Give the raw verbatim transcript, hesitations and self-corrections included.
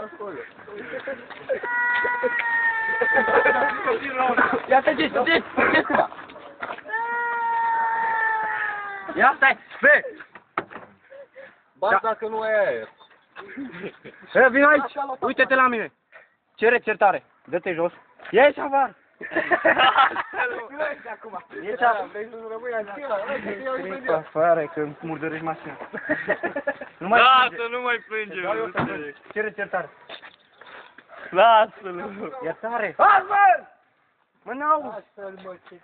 acolo. Ia te ce, ce, ce sta? Ia stai, pe! Ba dacă nu ai aer. E, vino aici, uite-te la mine. Cere certare, dă-te jos. Ieși afară! Ieși afară! Vrei să nu rămâi aici? Ieși afară, că îmi murdărești mașina. Lasă, nu mai plânge. Cere certare. Lasă-l. Iertare! Astfel! Mă n-auzi! Astfel, mă, ce